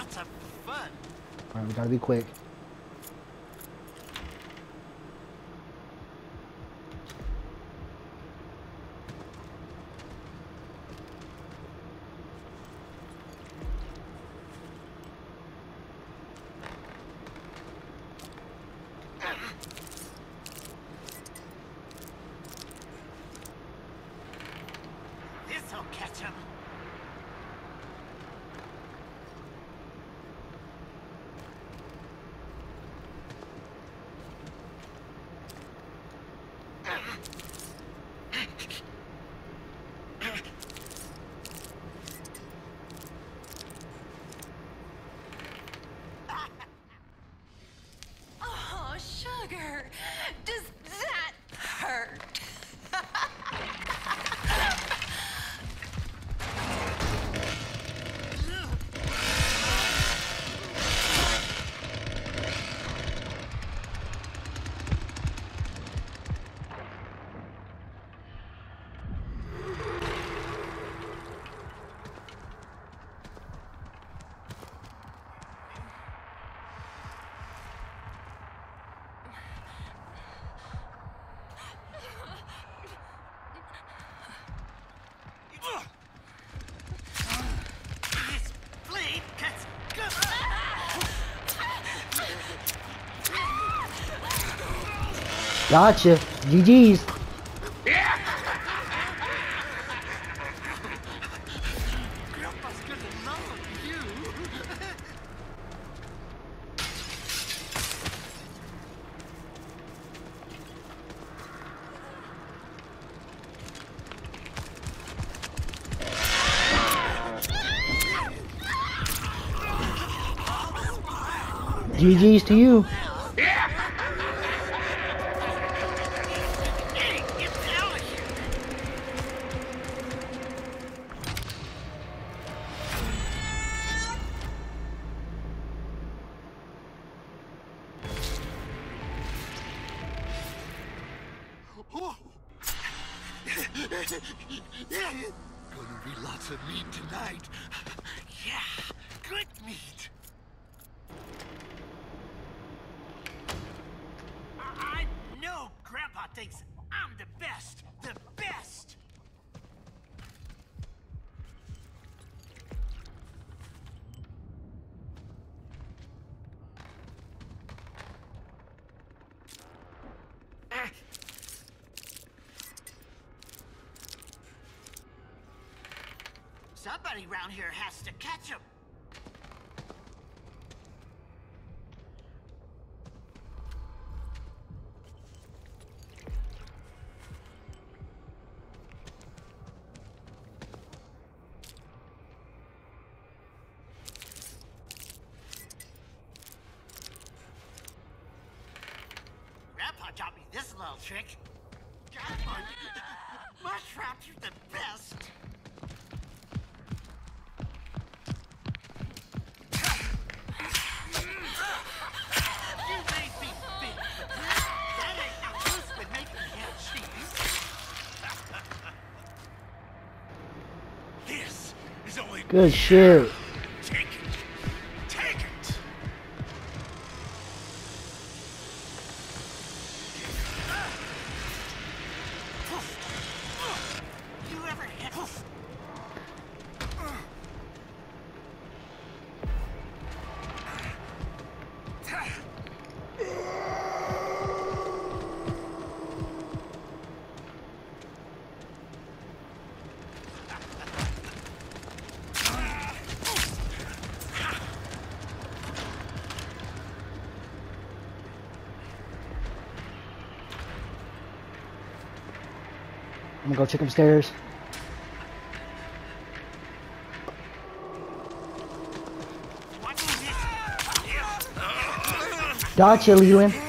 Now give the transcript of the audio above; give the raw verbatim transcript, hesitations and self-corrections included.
lots of fun. Alright, we gotta be quick. This'll catch him. Oh, sugar. Does that hurt? This blade cuts good. Gotcha. G G's. Grandpa's gonna love you. G G's to you. Hey, get out of here. Oh. Gonna be lots of meat tonight. Yeah, good meat. I know Grandpa thinks I'm the best, the best. Ah. Somebody around here has to catch him. Grandpa taught me this little trick. Grandpa, mushrooms are the best. You made me big. That ain't no use with making him cheese. This is only Good shit. Take it. Take it. You ever hit? I'm gonna go check upstairs. Gotcha, Leland.